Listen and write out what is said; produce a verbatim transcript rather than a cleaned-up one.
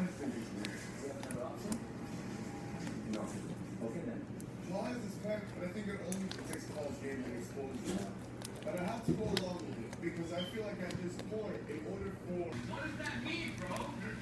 has been experience. Is that another option? No. Okay then. Flies is correct, but I think it only protects Paul's game and exposes them. But I have to go along with it because I feel like at this point, in order for What does that mean, bro?